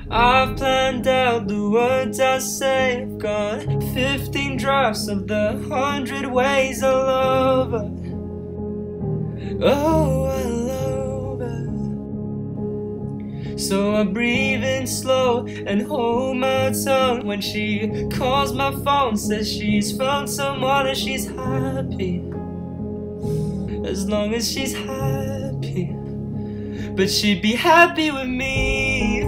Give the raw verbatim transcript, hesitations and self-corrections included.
I've planned out the words I say. I've got fifteen drafts of the hundred ways I love her. Oh, I love her. So I breathe in slow and hold my tongue when she calls my phone, says she's found someone and she's happy, as long as she's happy. But she'd be happy with me.